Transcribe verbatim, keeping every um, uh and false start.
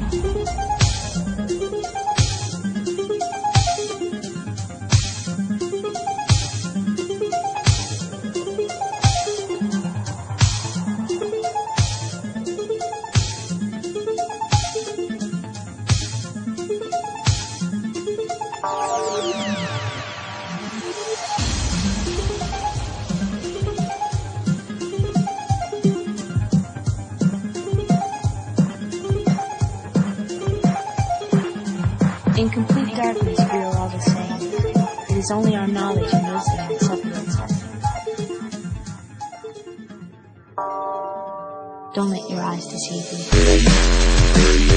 In complete darkness we are all the same. It is only our knowledge and wisdom that separates us. Don't let your eyes deceive you.